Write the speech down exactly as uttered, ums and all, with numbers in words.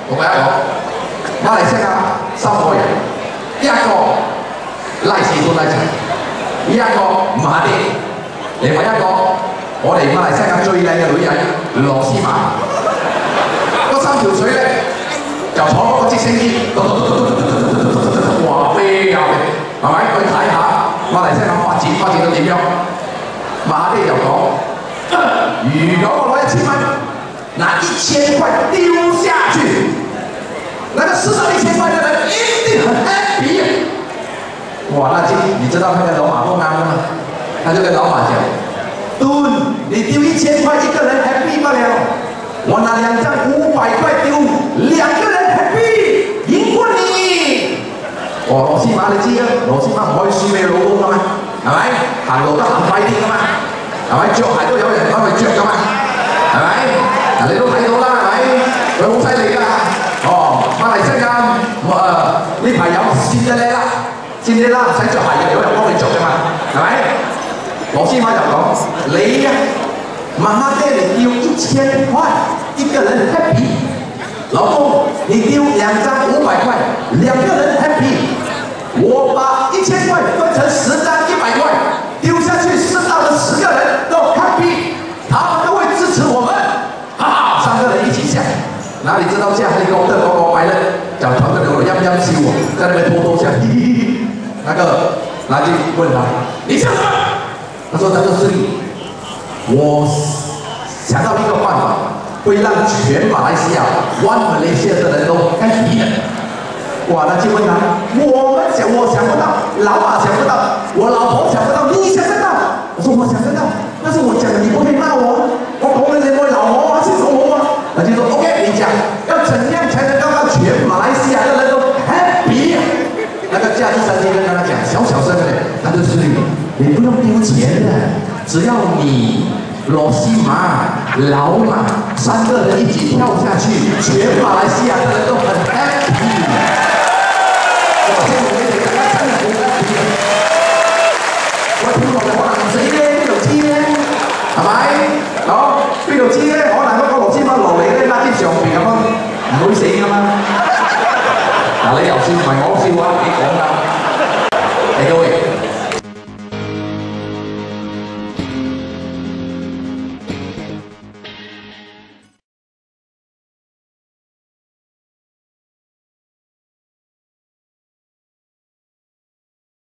同大家講，馬來西亞三個人，一個賴士敦賴齊，一個馬爹，另外一個我哋馬來西亞最靚嘅女人羅斯瑪。嗰三條水咧就坐嗰個直升機，哇飛啊！係咪？去睇下馬來西亞發展發展到點樣？馬爹就講：如果我攞一千蚊，拿一千塊丟下去，那個失到一千塊的人一定很 happy。哇！那就你知道那個老馬不安嗎？他就跟老馬講：敦，你丟一千塊，一個人 happy 不了。我拿兩張五百塊丟，兩個人 happy， 贏過你。我羅斯瑪你知啊，羅斯瑪唔可以輸俾老公噶嘛，係咪？行路都行快啲噶嘛，係咪？着鞋都有人幫佢着噶嘛，係咪？嗱你都睇到啦，係咪？佢好犀利㗎。哦，馬來西亞誒呢排有先得咧啦，先得啦，唔使着鞋嘅，有人幫你着㗎嘛，係咪？羅斯瑪就講你啊。媽媽爹你丟一千塊，一個人 happy。老公，你丟兩張五百塊，兩個人 happy。我把一千塊分成十張一百塊，丟下去，吃到的十個人都 happy， 他們都會支持我們。哈哈，三個人一起笑，哪裡知道下一個德國國白人就團隊有陰陰笑我，在那邊偷偷笑，嘻嘻嘻。那個拿去問他，你笑什麼？他說他就是你。我想到一個辦法，會讓全馬來西亞、One Malaysia 的人都 happy 的。哇！那就問他，我們想，我想不到，老馬想不到，我老婆想不到，你想得到？我說我想得到，但是我講的你不可以罵我，我講的人我老婆還是老婆嗎？那就說 OK， 你講要怎樣才能讓全馬來西亞的人都 happy？ 那個駕駛司機跟他講，小小聲的，他就是你，你不用丟錢的。只要你羅西瑪、老馬三個人一起跳下去，全馬來西亞的人都很 happy。我聽我哋大家真係好 happy。我跳落嚟可能唔死咧，邊度知咧？係咪？好，邊度知咧？可能嗰個羅西瑪落嚟咧，拉啲上邊咁樣，唔會死㗎嘛。嗱，你又笑唔係我笑啊？你講㗎。嚟各位。